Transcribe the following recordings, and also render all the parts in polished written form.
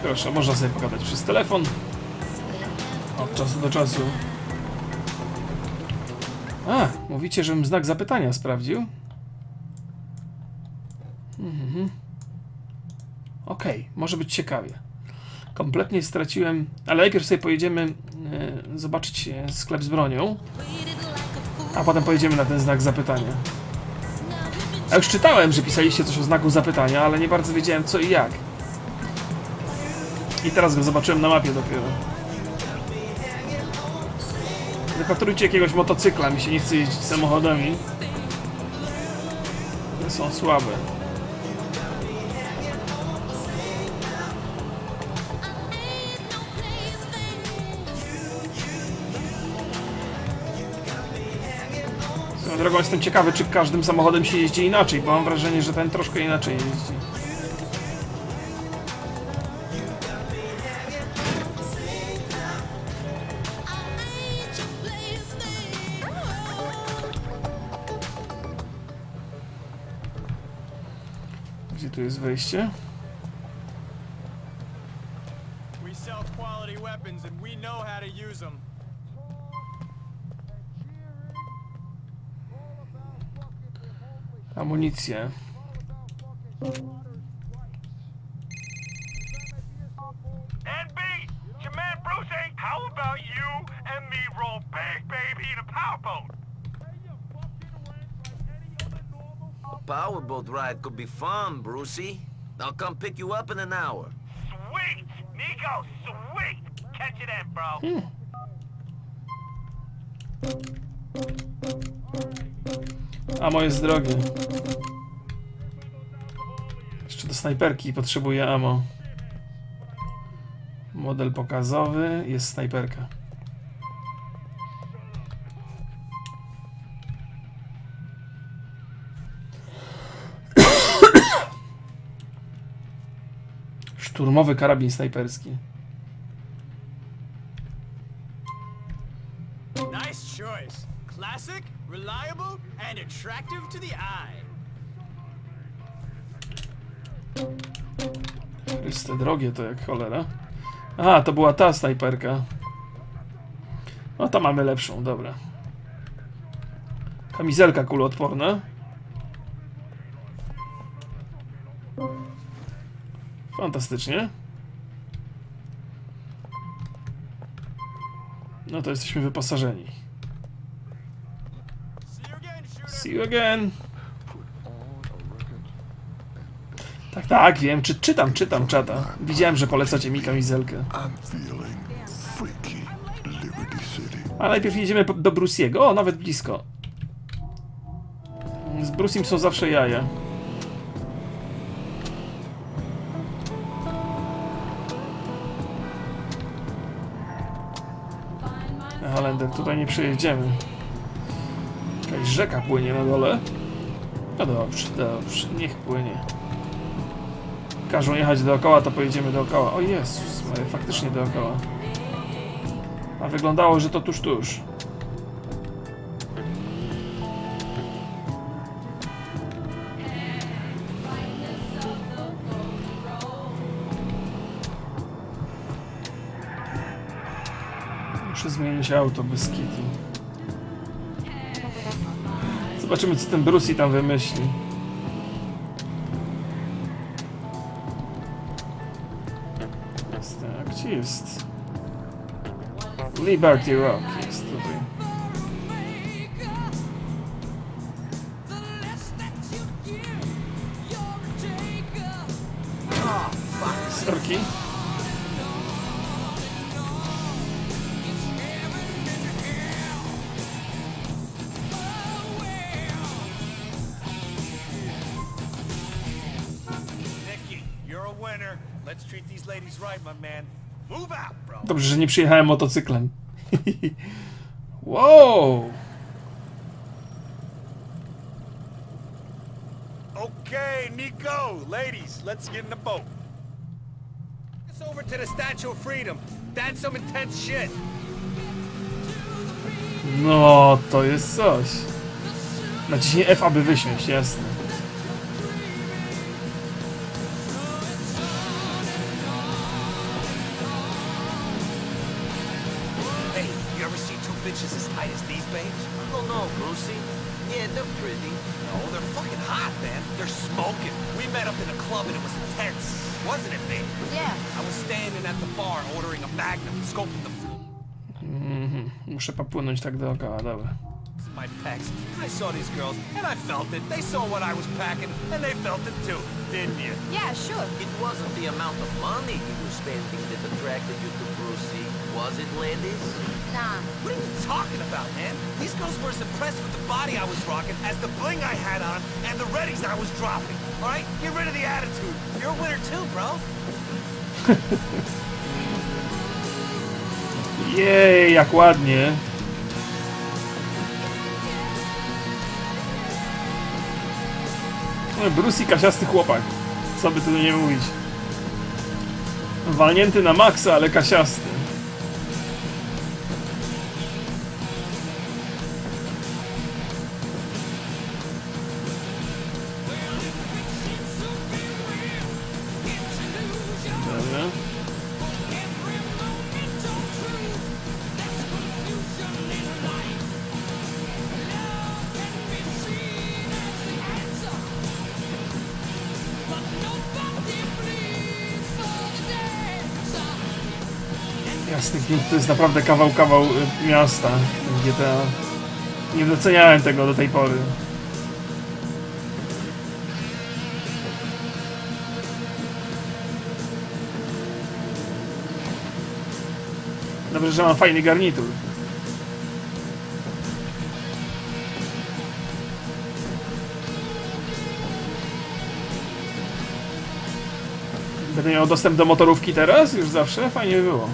Proszę, można sobie pogadać przez telefon. Od czasu do czasu. A, mówicie, żebym znak zapytania sprawdził? Okej, może być ciekawie. Kompletnie straciłem... Ale najpierw sobie pojedziemy zobaczyć sklep z bronią. A potem pojedziemy na ten znak zapytania. Ja już czytałem, że pisaliście coś o znaku zapytania, ale nie bardzo wiedziałem co i jak. I teraz go zobaczyłem na mapie dopiero. Wypatrujcie jakiegoś motocykla, mi się nie chce jeździć samochodami. One są słabe. Swoją drogą jestem ciekawy, czy każdym samochodem się jeździ inaczej, bo mam wrażenie, że ten troszkę inaczej jeździ. Gdzie tu jest wejście? Amunicja. NB, it's your man Brucey. How about you and me roll big, baby, in a powerboat? A powerboat ride could be fun, Brucey. I'll come pick you up in an hour. Sweet, Nico, sweet. Catch you then, bro. Amo jest drogie. Jeszcze do snajperki potrzebuję ammo. Model pokazowy, jest snajperka. Szturmowy karabin snajperski. Nice choice. Classic, reliable, and attractive to the eye. Chryste, drogie to jak cholera. Aha, to była ta snajperka. No to mamy lepszą, dobra. Kamizelka kuloodporna. Fantastycznie. No to jesteśmy wyposażeni. See you again. Tak, wiem. Czytam czata. Widziałem, że polecacie mi kamizelkę. A najpierw jedziemy do Bruce'ego. O, nawet blisko. Z Bruce'em są zawsze jaja. Halender, tutaj nie przejedziemy. Jakaś rzeka płynie na dole. No dobrze, niech płynie. Każą jechać dookoła, to pojedziemy dookoła. O Jezus, faktycznie dookoła. A wyglądało, że to tuż. Muszę zmienić auto bez kitu. Zobaczymy, co ten Brucey tam wymyśli. A gdzie jest? Liberty Rock jest tutaj. Sorki. Dobrze, że nie przyjechałem motocyklem. Wow! Okay, Nico, ladies, let's get in the boat. It's over to the Statue of Freedom. That's some intense shit. No, to jest coś. Naciśnij F, aby wysiąść, jasne. inches as tight as these babes? I don't know, Brucey. Yeah, they're pretty. No, they're fucking hot, man. They're smoking. We met up in a club and it was intense. Wasn't it, babe? Yeah. I was standing at the bar ordering a Magnum, scoping the floor. Muszę popłynąć tak dookoła, dobra. My pecs. I saw these girls and I felt it. They saw what I was packing and they felt it too, didn't you? Yeah, sure. It wasn't the amount of money you were spending that attracted you to Brucey, was it, ladies? Nah. What are you talking about, man? These girls were as impressed with the body I was rocking as the bling I had on and the readies I was dropping. All right? Get rid of the attitude. You're a winner too, bro. Jej, jak ładnie. No, Brucey kasiasty chłopak. Co by tu nie mówić. Walnięty na maksa, ale kasiasty. Dobra. Jasny Gwint to jest naprawdę kawał miasta GTA. Nie doceniałem tego do tej pory. Dobrze, że mam fajny garnitur. Będę miał dostęp do motorówki teraz? Już zawsze? Fajnie by było.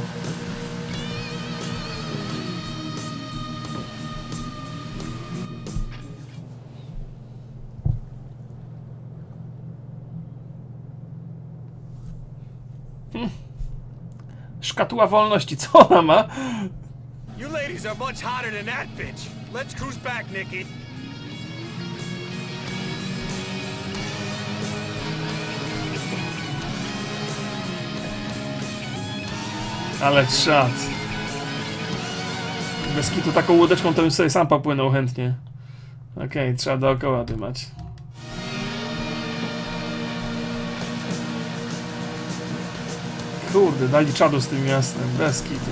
Szkatuła wolności, co ona ma? You ladies are much hotter than that bitch. Let's cruise back, Nikki. Ale czad. Bez kitu taką łódeczką to bym sobie sam popłynął chętnie. Okej, trzeba dookoła dymać. Kurde, dali czadu z tym miastem, bez kitu.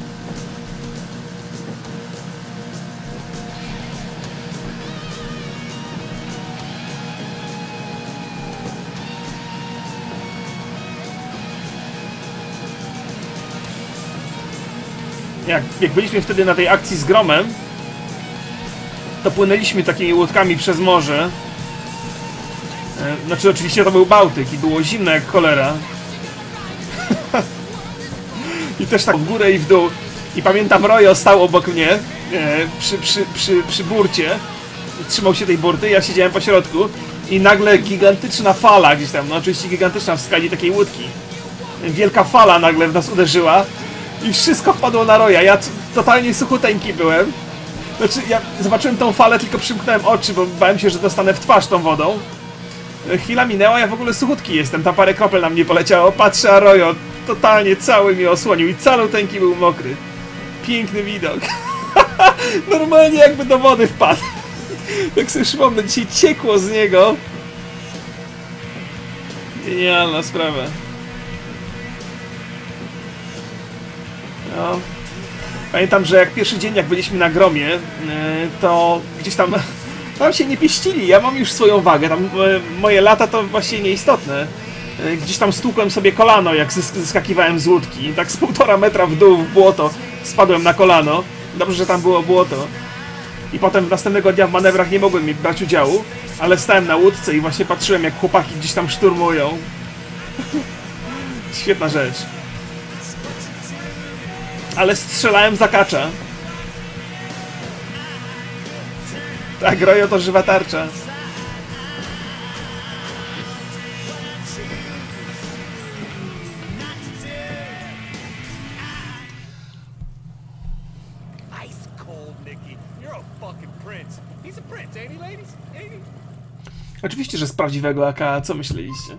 Jak byliśmy wtedy na tej akcji z Gromem, to płynęliśmy takimi łódkami przez morze. Znaczy oczywiście to był Bałtyk i było zimno jak cholera. I też tak w górę i w dół. I pamiętam, Rojo stał obok mnie przy burcie. Trzymał się tej burty, ja siedziałem po środku. I nagle gigantyczna fala gdzieś tam, no oczywiście gigantyczna w skali takiej łódki. Wielka fala nagle w nas uderzyła. I wszystko wpadło na Roja. Ja totalnie suchuteńki byłem. Znaczy, ja zobaczyłem tą falę, tylko przymknąłem oczy, bo bałem się, że dostanę w twarz tą wodą. Chwila minęła, ja w ogóle suchutki jestem. Tam parę kropel na mnie poleciało. Patrzę, a Rojo totalnie cały mnie osłonił i caluteńki był mokry. Piękny widok. Normalnie jakby do wody wpadł. Jak sobie przypomnę, dzisiaj ciekło z niego. Genialna sprawa. No. Pamiętam, że jak pierwszy dzień, jak byliśmy na Gromie, to gdzieś tam się nie pieścili. Ja mam już swoją wagę. Tam moje lata to właściwie nieistotne. Gdzieś tam stłukłem sobie kolano, jak zeskakiwałem z łódki. Tak z 1,5 metra w dół w błoto spadłem na kolano. Dobrze, że tam było błoto. I potem następnego dnia w manewrach nie mogłem brać udziału, ale stałem na łódce i właśnie patrzyłem, jak chłopaki gdzieś tam szturmują. Świetna rzecz. Ale strzelałem za kacza. Tak, Rojo to żywa tarcza. Ice cold, Nikki. You're a fucking prince. He's a prince, ain't he, ladies? Ain't he? Oczywiście, że z prawdziwego AK, co myśleliście?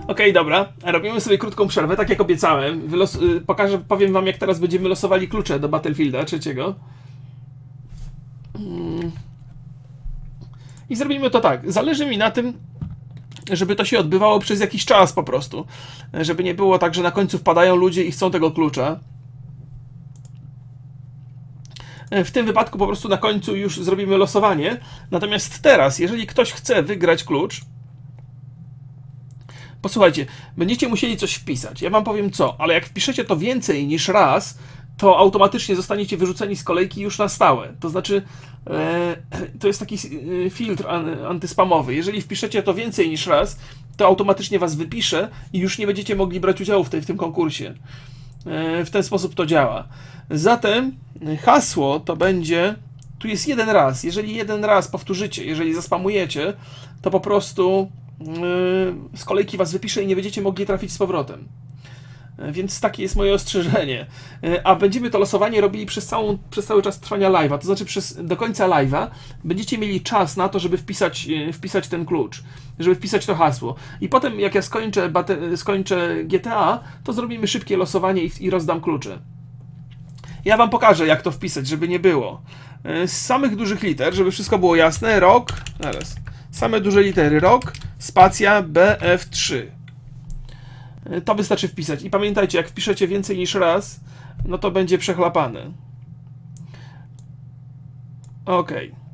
Okej, dobra. Robimy sobie krótką przerwę, tak jak obiecałem. Powiem wam, jak teraz będziemy losowali klucze do Battlefielda 3. I zrobimy to tak. Zależy mi na tym, żeby to się odbywało przez jakiś czas po prostu. Żeby nie było tak, że na końcu wpadają ludzie i chcą tego klucza. W tym wypadku po prostu na końcu już zrobimy losowanie. Natomiast teraz, jeżeli ktoś chce wygrać klucz, posłuchajcie, będziecie musieli coś wpisać. Ja wam powiem co, ale jak wpiszecie to więcej niż raz, to automatycznie zostaniecie wyrzuceni z kolejki już na stałe. To znaczy, to jest taki filtr antyspamowy. Jeżeli wpiszecie to więcej niż raz, to automatycznie was wypisze i już nie będziecie mogli brać udziału w tym konkursie. W ten sposób to działa. Zatem hasło to będzie... Tu jest jeden raz. Jeżeli jeden raz powtórzycie, jeżeli zaspamujecie, to po prostu z kolejki was wypisze i nie będziecie mogli trafić z powrotem. Więc takie jest moje ostrzeżenie. A będziemy to losowanie robili przez cały czas trwania live'a. To znaczy do końca live'a będziecie mieli czas na to, żeby wpisać ten klucz, żeby wpisać to hasło. I potem jak ja skończę GTA, to zrobimy szybkie losowanie i rozdam klucze. Ja wam pokażę, jak to wpisać, żeby nie było. Z samych dużych liter, żeby wszystko było jasne, rok, zaraz, same duże litery, rok, spacja, BF3. To wystarczy wpisać. I pamiętajcie, jak wpiszecie więcej niż raz, no to będzie przechlapane. Ok.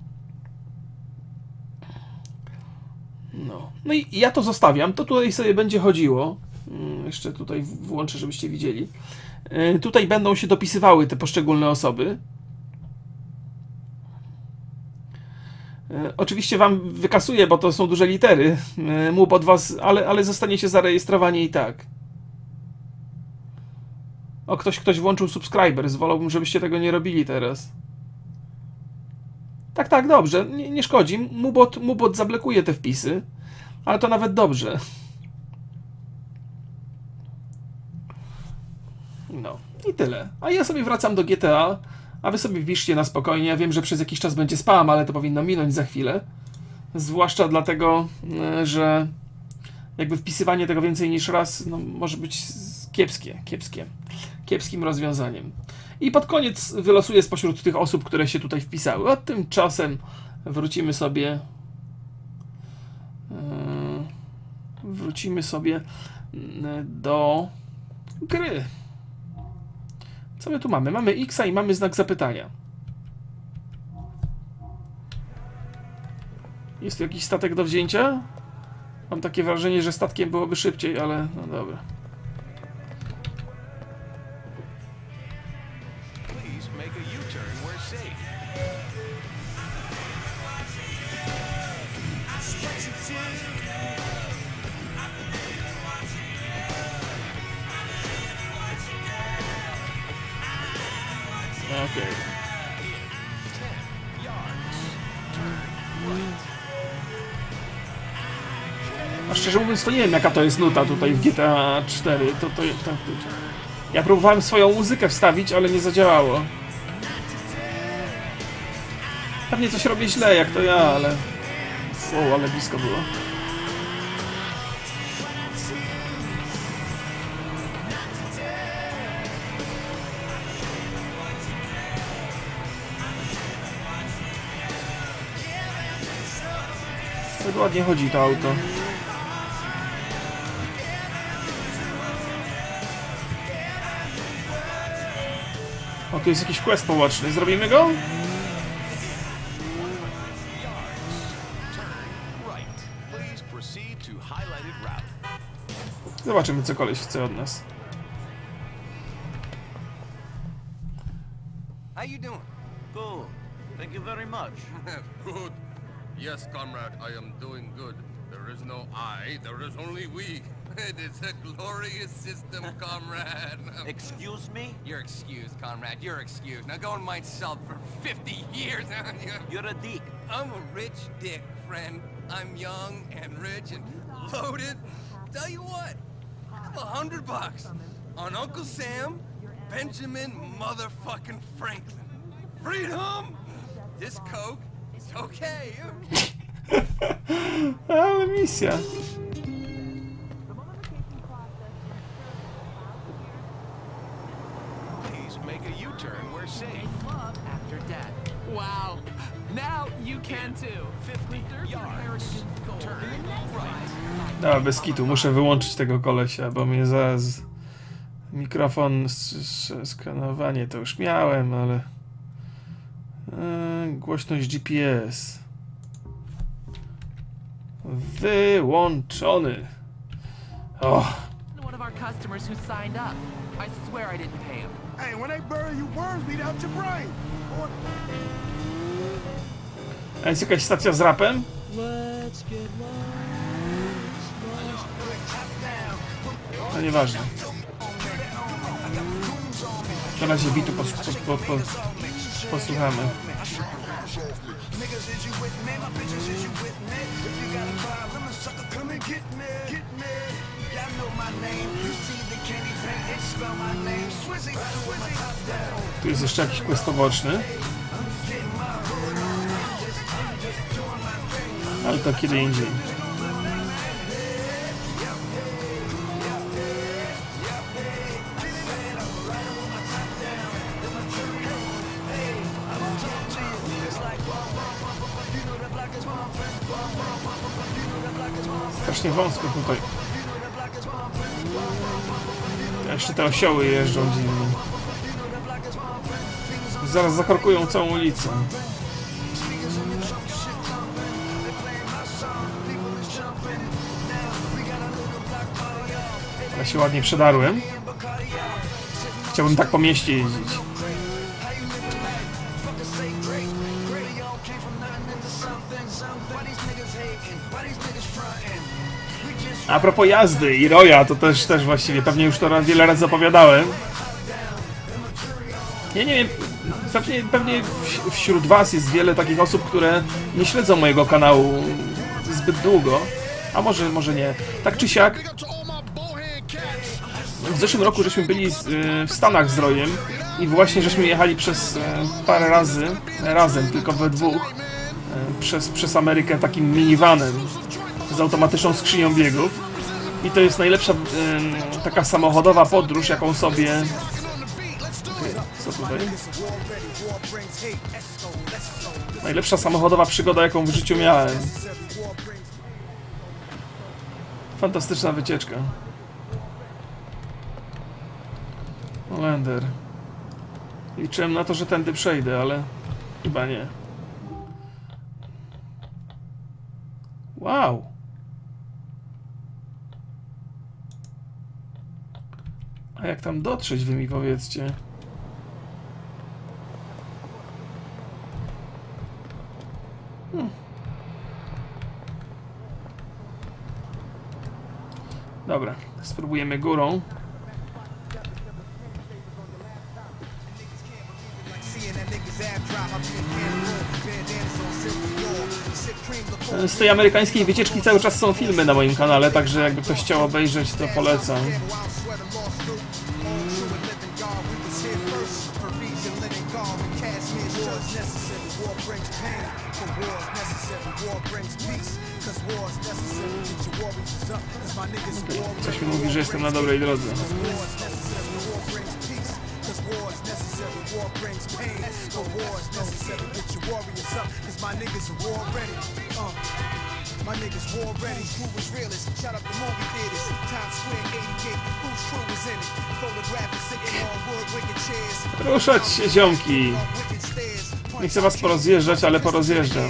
No i ja to zostawiam. To tutaj sobie będzie chodziło. Jeszcze tutaj włączę, żebyście widzieli. Tutaj będą się dopisywały te poszczególne osoby. Oczywiście wam wykasuję, bo to są duże litery. MUB od was, ale zostaniecie zarejestrowani i tak. O, ktoś włączył subscribers. Wolałbym, żebyście tego nie robili teraz. Tak, dobrze. Nie szkodzi. MUBot zablokuje te wpisy. Ale to nawet dobrze. No. I tyle. A ja sobie wracam do GTA. A wy sobie wpiszcie na spokojnie. Ja wiem, że przez jakiś czas będzie spam, ale to powinno minąć za chwilę. Zwłaszcza dlatego, że jakby wpisywanie tego więcej niż raz może być kiepskim rozwiązaniem. I pod koniec wylosuję spośród tych osób, które się tutaj wpisały. A tymczasem wrócimy sobie do gry. Co my tu mamy? Mamy X-a i mamy znak zapytania. Jest tu jakiś statek do wzięcia? Mam takie wrażenie, że statkiem byłoby szybciej, ale no dobra. Okay. A szczerze mówiąc, to nie wiem, jaka to jest nuta tutaj w GTA 4. Ja próbowałem swoją muzykę wstawić, ale nie zadziałało. Pewnie coś robię źle, jak to ja, ale... Wow, ale blisko było. Tak ładnie chodzi to auto. O, tu jest jakiś quest poboczny. Zrobimy go? Zobaczymy, co koleś chce od nas. How you doing? Good. Thank you very much. Good. Yes, comrade, I am doing good. There is no I, there is only we. It is a glorious system, comrade. Excuse me? You're excused, comrade. You're excused. Now go and mind salt for 50 years. You're a dick. I'm a rich dick, friend. I'm young and rich and loaded. Tell you what, $100 on Uncle Sam, Benjamin motherfucking Franklin. Freedom! This Coke is okay. Ale misja. Dobra, bez kitu, muszę wyłączyć tego kolesia, bo mnie zaraz... Mikrofon, skanowanie to już miałem, ale... Głośność GPS. Wyłączony. O. One of our customers who signed up. I swear I didn't pay him. Hey, when they bury you, worms beat out your brain. A jest jakaś stacja z rapem? No nieważne. Na razie bitu posłuchamy. Tu jest jeszcze jakiś quest poboczny. Ale to kiedy indziej. Strasznie wąsko tutaj. Jeszcze te osioły jeżdżą dziwnie. Zaraz zakorkują całą ulicę. Ja się ładnie przedarłem. Chciałbym tak po mieście jeździć. A propos jazdy i roja, to też właściwie pewnie już to wiele razy opowiadałem. Ja nie wiem, pewnie wśród was jest wiele takich osób, które nie śledzą mojego kanału zbyt długo. A może nie. Tak czy siak, w zeszłym roku żeśmy byli w Stanach z rojem i właśnie żeśmy jechali przez parę razy, razem, tylko we dwóch, przez Amerykę takim minivanem z automatyczną skrzynią biegów. I to jest najlepsza taka samochodowa podróż, jaką sobie... Co tutaj? Najlepsza samochodowa przygoda, jaką w życiu miałem. Fantastyczna wycieczka. Holender. Liczyłem na to, że tędy przejdę, ale chyba nie. Wow! A jak tam dotrzeć, wy mi powiedzcie? Dobra, spróbujemy górą. Z tej amerykańskiej wycieczki cały czas są filmy na moim kanale, także jakby ktoś chciał obejrzeć, to polecam. Coś mi mówi, że jestem na dobrej drodze. Ruszać się, ziomki! Nie chcę was porozjeżdżać, ale porozjeżdżam.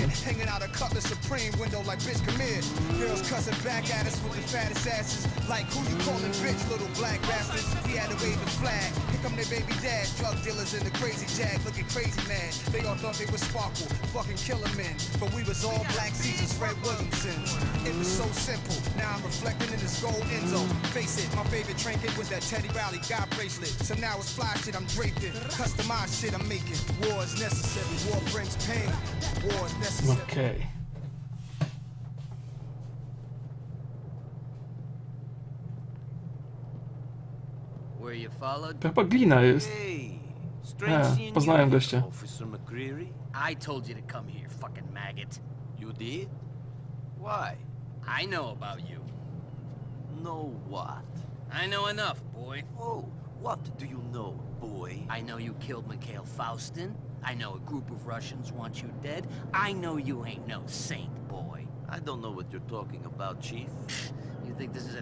Okej. To chyba glina jest. Poznałem gościa. I told you to come here, fucking maggot. You did? Why? I know about you. Know what? I know enough, boy. Oh, what do you know, boy? I know you killed Mikhail Faustin. I know a group of Russians want you dead. I know you ain't no saint, boy. I don't know what you're talking about, Chief.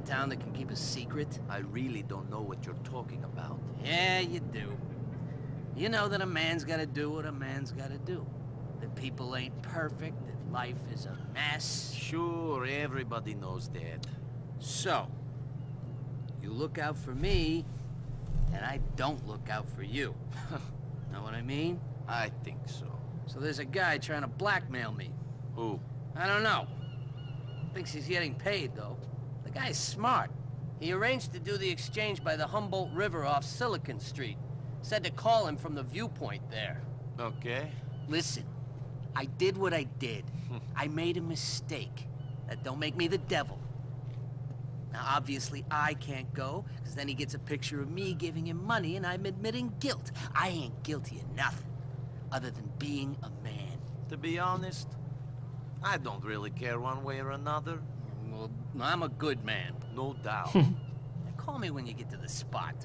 of town that can keep a secret? I really don't know what you're talking about. Yeah, you do. You know that a man's gotta do what a man's gotta do. That people ain't perfect, that life is a mess. Sure, everybody knows that. So, you look out for me, and I don't look out for you. Know what I mean? I think so. So there's a guy trying to blackmail me. Who? I don't know. Thinks he's getting paid, though. The guy's smart. He arranged to do the exchange by the Humboldt River off Silicon Street. Said to call him from the viewpoint there. Okay. Listen, I did what I did. I made a mistake. That don't make me the devil. Now, obviously, I can't go, because then he gets a picture of me giving him money, and I'm admitting guilt. I ain't guilty of nothing, other than being a man. To be honest, I don't really care one way or another. Well, I'm a good man. No doubt. Call me when you get to the spot.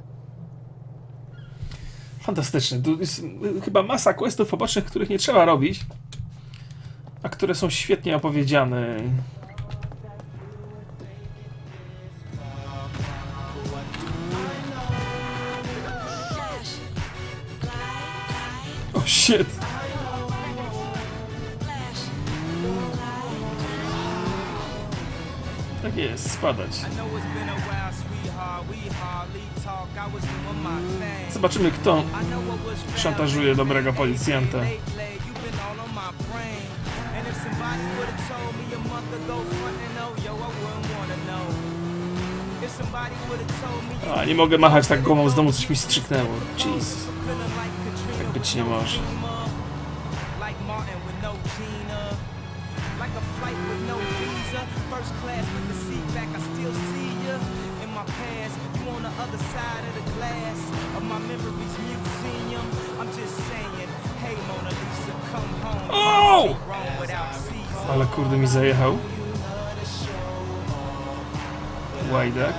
Fantastyczne. Tu jest chyba masa questów pobocznych, których nie trzeba robić, a które są świetnie opowiedziane. Oh shit. Tak jest, spadać. Zobaczymy, kto szantażuje dobrego policjanta. A, nie mogę machać tak głową, z domu coś mi strzyknęło. Jeez. Tak być nie może. Like a flight with no visa, first class with the seat back, I still see you in my past. You on the other side of the glass of my memories museum. I'm just saying, hey Mona Lisa, come home. Oh! Ale kurde mi zajechał. Łajdak.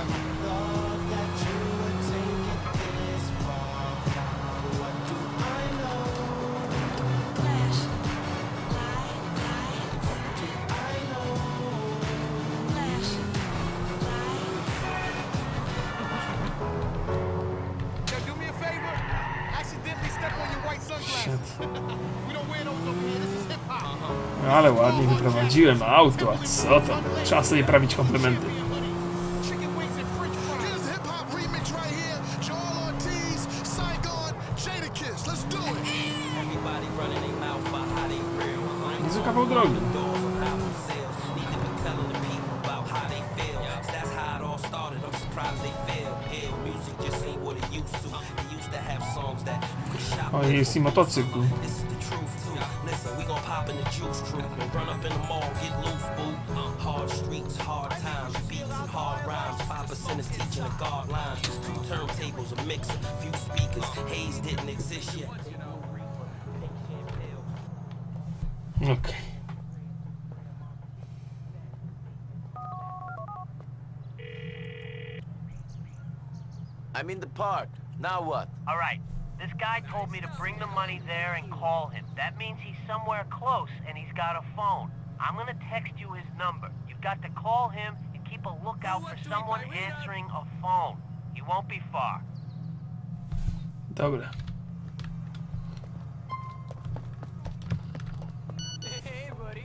Ale ładnie wyprowadziłem auto, a co tam? Trzeba sobie prawić komplementy. Niezły kawał drogi. O, jest i motocykl. Listen, we gon' pop in the juice crew and run up in the mall, get loose, boo. Hard streets, hard times, beats and hard rhymes. 5% is teaching the guard lines. 2 turntables, a mixer, few speakers. Haze didn't exist yet. Okay. I'm in the park. Now what? All right. This guy told me to bring the money there and call him. That means he's somewhere close and he's got a phone. I'm gonna text you his number. You've got to call him and keep a lookout for someone answering a phone. He won't be far. Dobra. Hey, buddy.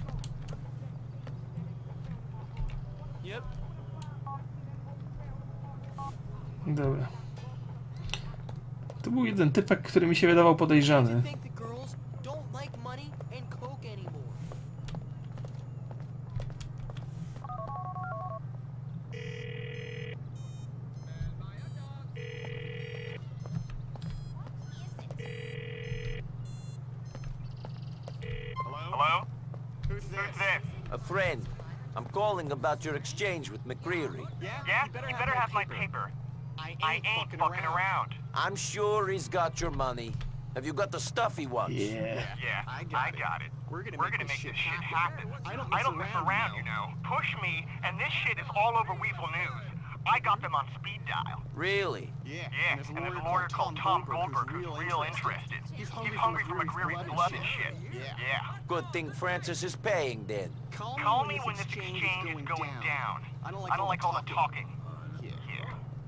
Yep. Dobra. To był jeden typek, który mi się wydawał podejrzany. Hello? Who's this? A friend. I'm calling about your exchange with McCreary. Yeah? You better have my paper. I ain't fucking around. I'm sure he's got your money. Have you got the stuff he wants? Yeah. Yeah, I got it. We're gonna make this shit happen. I don't mess around, you know. Push me, and this shit is all over Weasel News. I got them on speed dial. Really? Yeah, and there's a lawyer called Tom Goldberg who's real interested. He's hungry for McCreary's blood and shit. Yeah. Good thing Francis is paying then. Call me when this exchange is going down. I don't like all the talking. Here.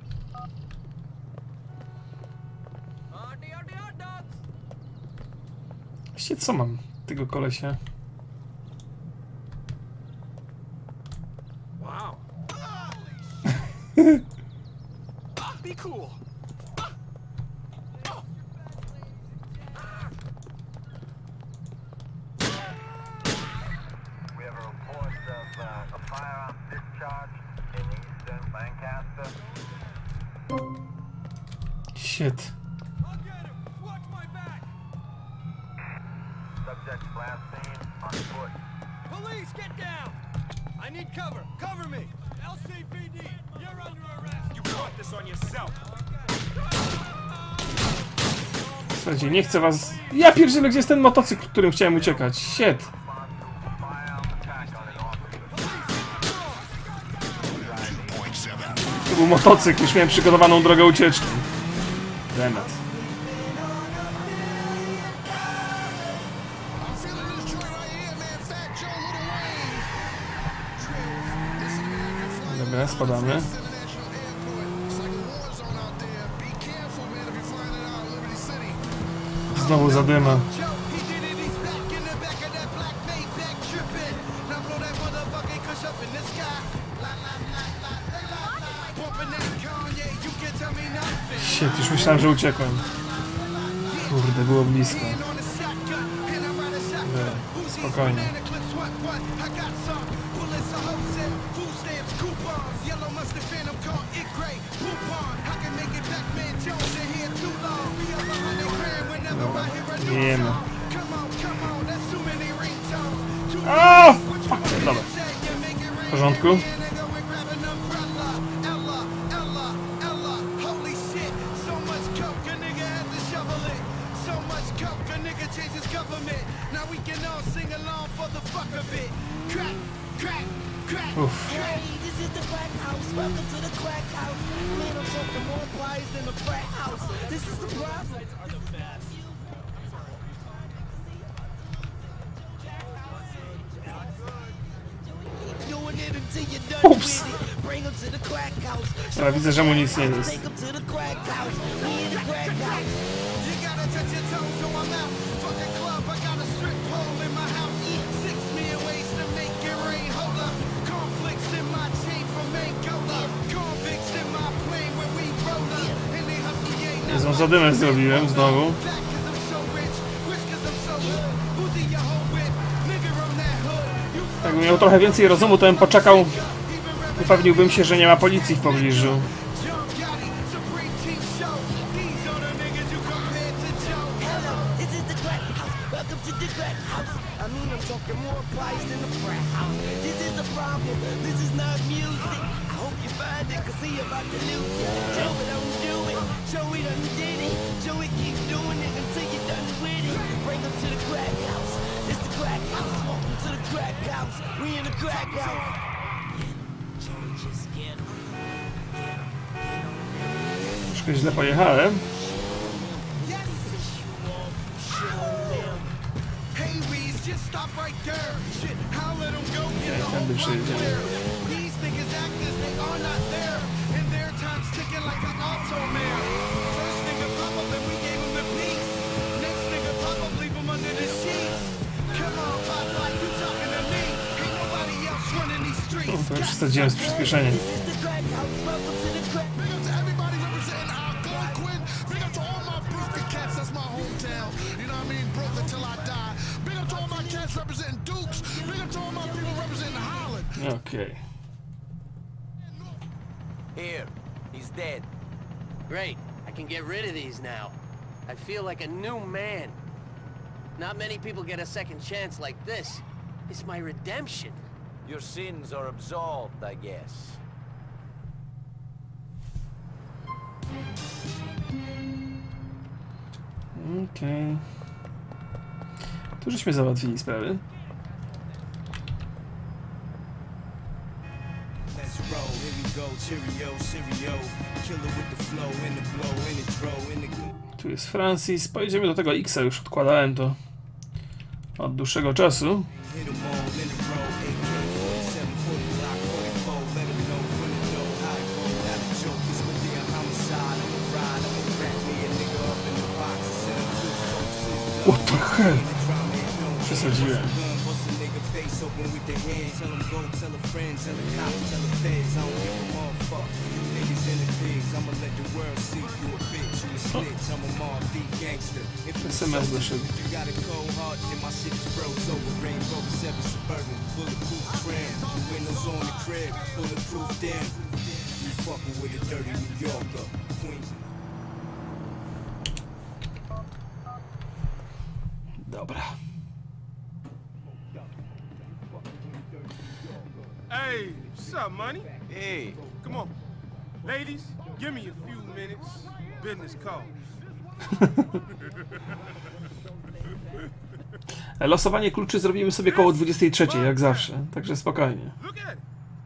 Właściwie co mam tego kolesia? Wow. Be cool. We have a report of a firearm discharge in eastern Lancaster. Shit. Subject last seen on foot. Police, get down! I need cover. Cover me. LCPD, you're under arrest. You brought this on yourself. Słuchajcie, nie chcę was... Ja pierdzielę, gdzie jest ten motocykl, którym chciałem uciekać? Shit. To był motocykl, już miałem przygotowaną drogę ucieczki. Demet. Dobra, spadamy. Znowu zadyma. Shit, już myślałem, że uciekłem. Kurde, było blisko. Dobra, spokojnie. Wiemy. O! Fuck. Dobra. W porządku. Uff. Ups. Dobra, widzę, że mu nic nie jest. Niezłą zadymę zrobiłem znowu. Jakbym miał trochę więcej rozumu, to bym poczekał. Upewniłbym się, że nie ma policji w pobliżu. Troszkę źle pojechałem. Tędy przejedziemy. To już przesadziłem z przyspieszeniem. Okay. Here, he's dead. Great. I can get rid of these now. I feel like a new man. Not many people get a second chance like this. It's my redemption. Your sins are absolved, I guess. Okej. Tu żeśmy załatwili sprawy. Tu jest Francis. Pojedziemy do tego X-a. Już odkładałem to od dłuższego czasu. trochę przesadziłem. SMS doszedł. Dobra. Hey, what's up, money? Hey, Come on. Ladies, give me a few minutes. Business call. Losowanie kluczy zrobimy sobie koło 23, jak zawsze, także spokojnie. Look at it.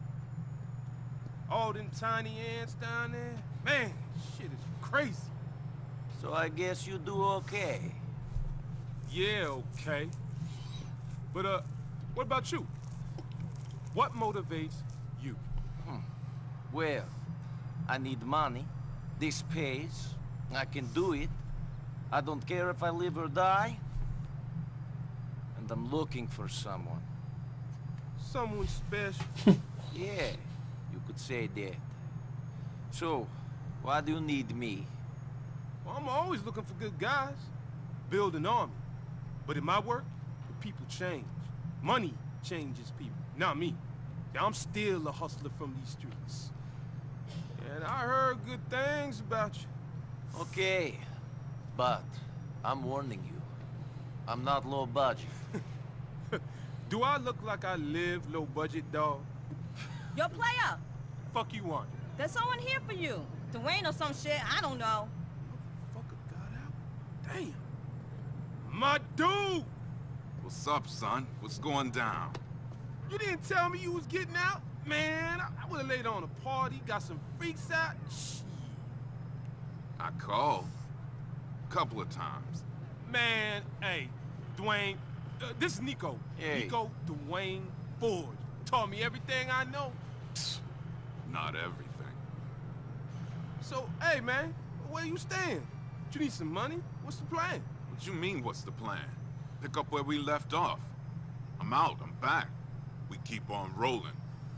All them tiny ants down there. Man, shit is crazy. so I guess you do okay. Yeah, okay. But, what about you? What motivates you? Well, I need money. This pays. I can do it. I don't care if I live or die. And I'm looking for someone. Someone special. Yeah, you could say that. So, why do you need me? Well, I'm always looking for good guys. Build an army. But in my work, the people change. Money changes people, not me. I'm still a hustler from these streets. And I heard good things about you. Okay, but I'm warning you. I'm not low budget. Do I look like I live low budget, dog? Yo, player, Fuck you want? there's someone here for you. Dwayne or some shit, I don't know. Fucker got out? Damn. My dude! What's up, son? What's going down? You didn't tell me you was getting out? Man, I would've laid on a party, got some freaks out. Shit. I called. Couple of times. Man, hey, Dwayne, this is Nico. Hey. Nico Dwayne Forge. Taught me everything I know. Not everything. So, hey, man, where you staying? You need some money? What's the plan? What you mean, what's the plan? Pick up where we left off. I'm out, I'm back. We keep on rolling.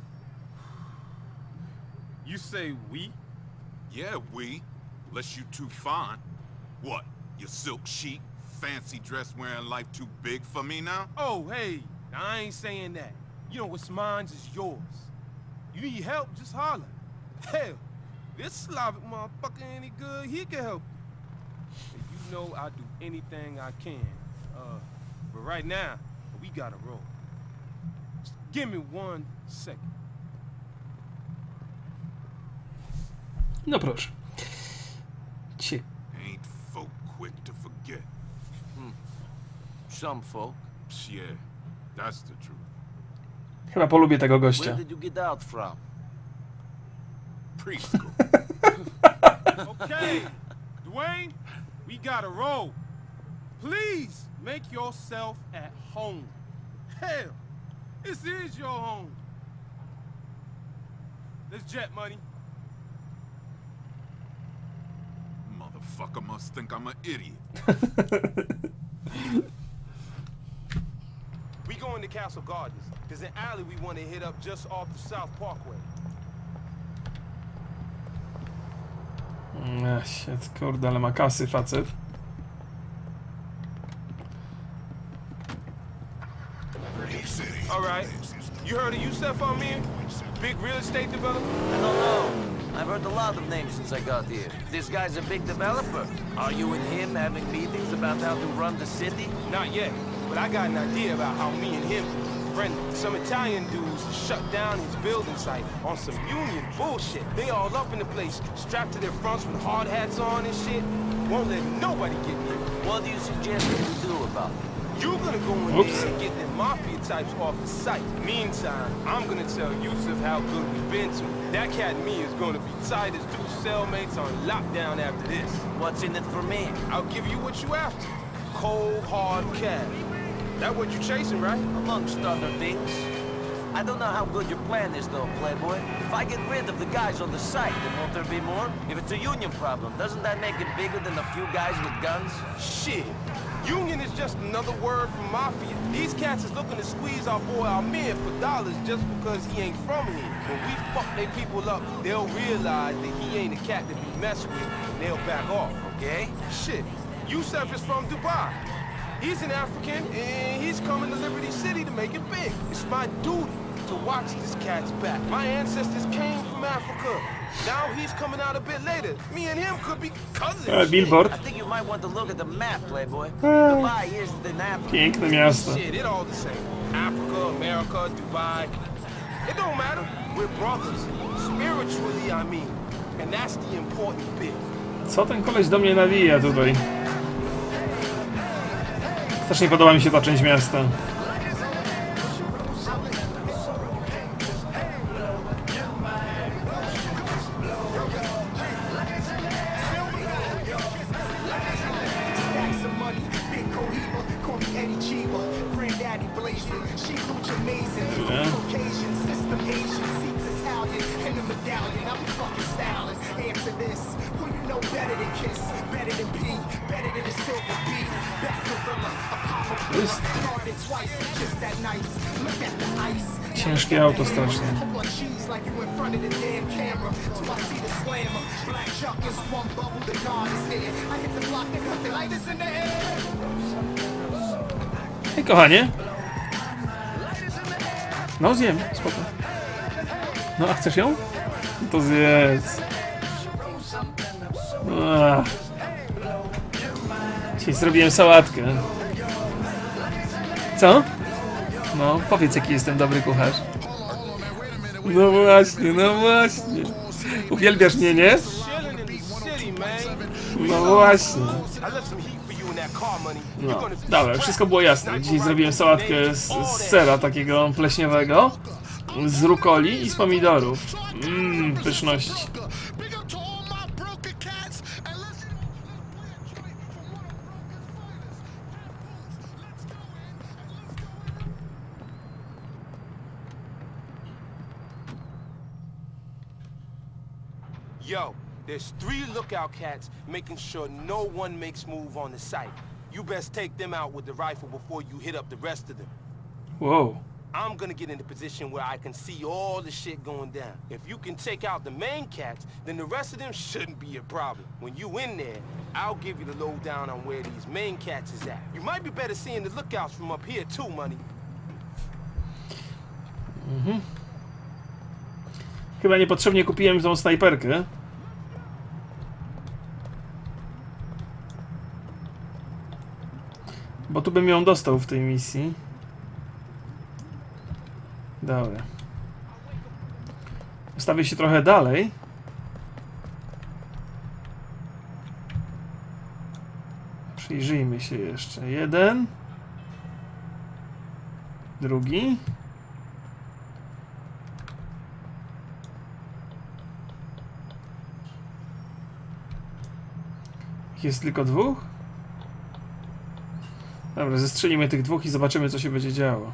You say we? Yeah, we. Unless you too fine. What? Your silk chic, fancy dress wearing life too big for me now? Oh, hey, I ain't saying that. You know what's mine is yours. You need help, just holler. Hell, this Slavic motherfucker any good, he can help you. And you know I do anything I can. But right now, we gotta roll. Just give me 1 second. No proszę. Ain't folk quick to forget. Some folk. Yeah, that's the truth. Chyba polubię tego Where gościa. did you get out from? Preschool. Okay, Dwayne, we gotta roll. Please make yourself at home. Hell, this is your home. Let's jet, money. Motherfucker must think I'm an idiot. We going to Castle Gardens. There's an alley we want to hit up just off the South Parkway. Shit, kurde, ale ma kasy facet. All right. You heard of Yusef Amir? Big real estate developer? I don't know. I've heard a lot of names since I got here. This guy's a big developer. Are you and him having meetings about how to run the city? Not yet, but I got an idea about how me and him friendly. Some Italian dudes shut down his building site on some union bullshit. They all up in the place, strapped to their fronts with hard hats on and shit. Won't let nobody get near. What do you suggest we do about it? You're gonna go in there and get them mafia types off the site. Meantime, I'm gonna tell Yusuf how good we've been to him. That cat and me is gonna be tight as two cellmates on lockdown after this. What's in it for me? I'll give you what you after. Cold, hard cash. That what you chasing, right? Amongst other things. I don't know how good your plan is, though, Playboy. If I get rid of the guys on the site, then won't there be more? If it's a union problem, doesn't that make it bigger than a few guys with guns? Shit. Union is just another word for mafia. These cats is looking to squeeze our boy Amir for dollars just because he ain't from here. When we fuck their people up, they'll realize that he ain't a cat to be messed with, and they'll back off, okay? Shit, Yusuf is from Dubai. He's an African, and he's coming to Liberty City to make it big. It's my duty to watch this cat's back. My ancestors came from Africa. Now he's coming out a bit later. Me and him could be cousins. Billboard. I think you might want to look at the map, Playboy. Dubai isn't in Africa. Piękne miasto. Shit, it all the same. Africa, America, Dubai. It don't matter. We're brothers. Spiritually, I mean. And that's the important bit. Co ten koleś do mnie nawija tutaj? Strasznie podoba mi się ta część miasta. Ciężkie auto strasznie. Hej, kochanie. No zjem, spoko. No a chcesz ją? No to zjedz. Dzisiaj zrobiłem sałatkę. Co? No, powiedz, jaki jestem dobry kucharz. No właśnie, no właśnie. Uwielbiasz mnie, nie? No właśnie. No, dobra, wszystko było jasne. Dzisiaj zrobiłem sałatkę z sera takiego pleśniowego, z rukoli i z pomidorów. Pyszności. Yo, there's 3 lookout cats making sure no one makes move on the site. You best take them out with the rifle before you hit up the rest of them. Whoa. I'm gonna get in a position where I can see all the shit going down. If you can take out the main cats, then the rest of them shouldn't be a problem. When you in there, I'll give you the lowdown on where these main cats is at. You might be better seeing the lookouts from up here too, money. Chyba niepotrzebnie kupiłem tą snajperkę. Bo tu bym ją dostał w tej misji. Dobra. Ustawię się trochę dalej. Przyjrzyjmy się jeszcze. Jeden. Drugi. Jest tylko 2? Dobra, zestrzelimy tych 2 i zobaczymy, co się będzie działo.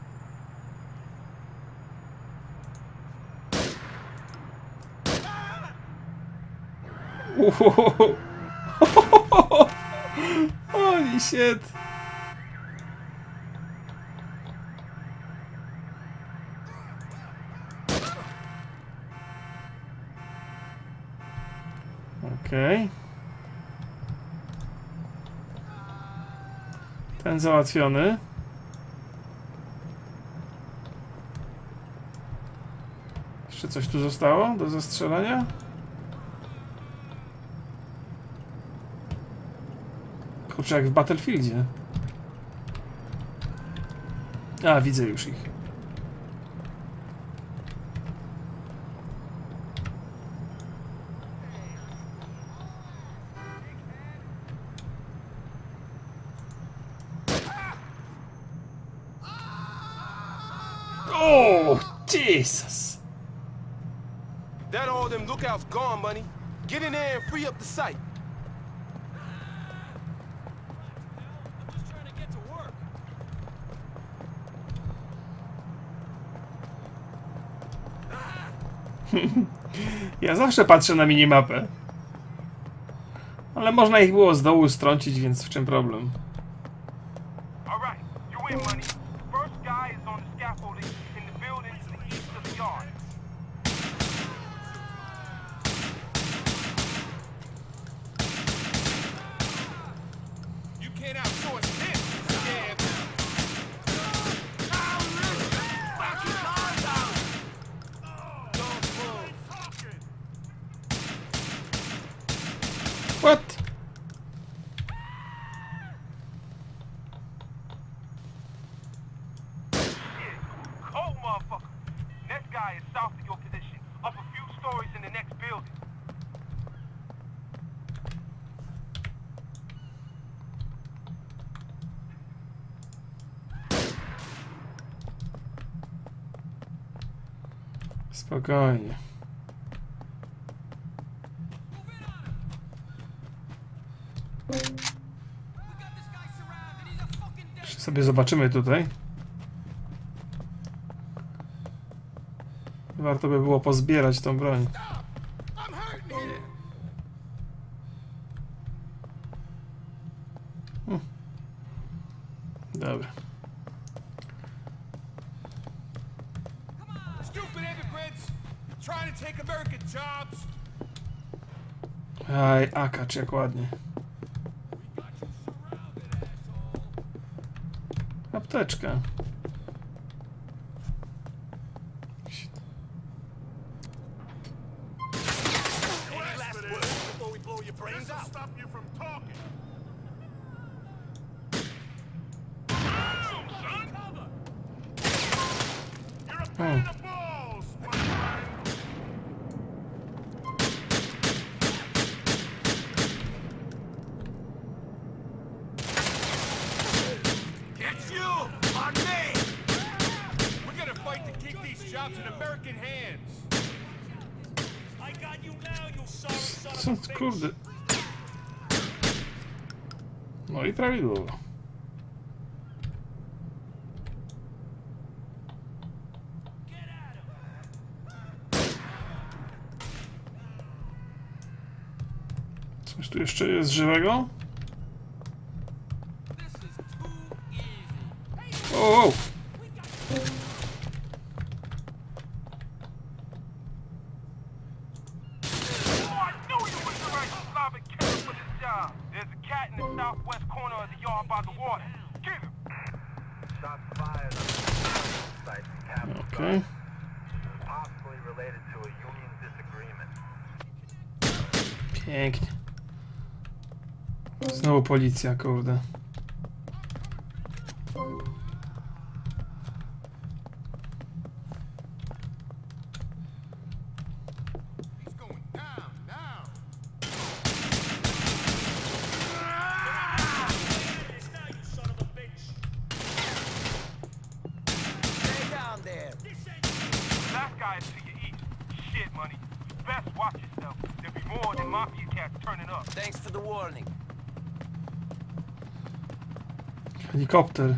Holy shit! Okej. Ten załatwiony. Jeszcze coś tu zostało do zastrzelania? Kurczę, jak w Battlefieldzie. A, widzę już ich. Oh, Jesus! That all them lookouts gone, money. Get in there and free up the site. Ja zawsze patrzę na minimapę. Ale można ich było z dołu strącić, więc w czym problem? What? Cold motherfucker. Next guy is south of your position, up a few stories in the next building. Spokojnie. Jeszcze sobie zobaczymy tutaj. Warto by było pozbierać tą broń. Dobra. Aj, akacz, jak ładnie. Apteczka. Co, kurde. No i prawidłowo. Coś tu jeszcze jest żywego? O! Okay. Possibly related to a union disagreement. Pięknie. Znowu policja, kurde. Thanks for the warning. Helikopter.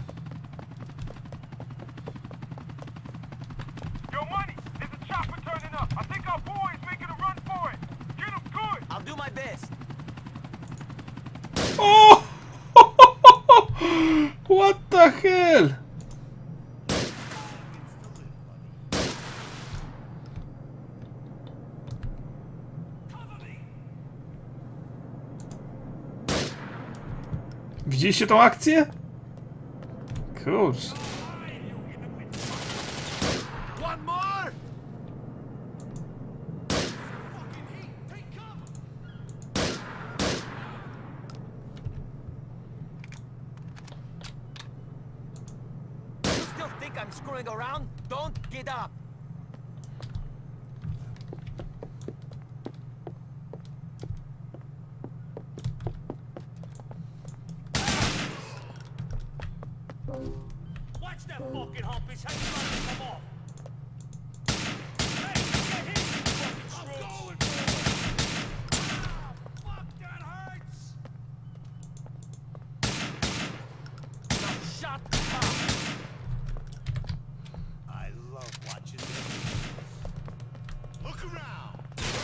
Yo, money! There's a chopper turning up. I think our boy is making a run for it. Get him good. I'll do my best. Oh! What the hell? Widzieliście tą akcję? Kurczę. You still think I'm screwing around? Don't get up. Watch that fucking hump. His head's about to come off. Hey, get him, you fucking screws. Fuck, that hurts. Now shut up. I love watching this. Look around.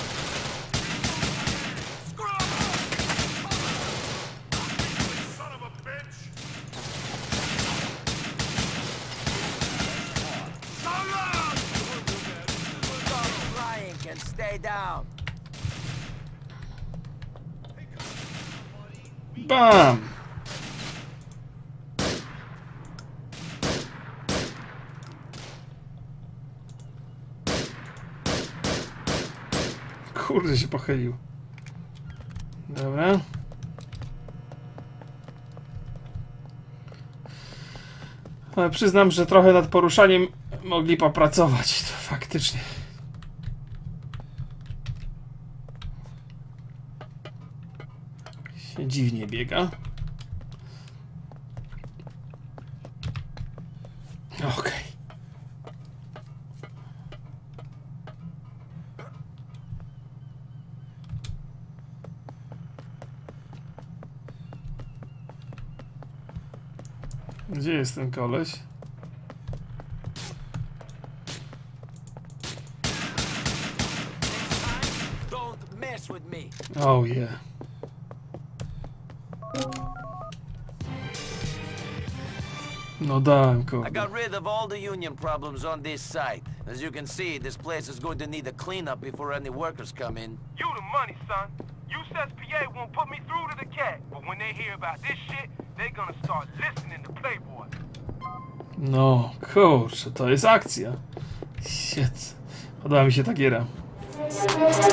Screw up. Son of a bitch! Stop crying and stay down. Bam! Kurde, się pochylił. Dobra. Ale przyznam, że trochę nad poruszaniem mogli popracować, to faktycznie. Się dziwnie biega. Okej. Gdzie jest ten koleś? Don't mess with me. Oh yeah. No dałem I kurde. got rid of all the union problems on this site. As you can see, this place is going to need a cleanup before any workers come in. You the money, son. USPA won't put me through to the cat, but when they hear about this shit, they're gonna start listening to Playboy. No kurczę, to jest akcja. Shit. Podoba mi się ta giera.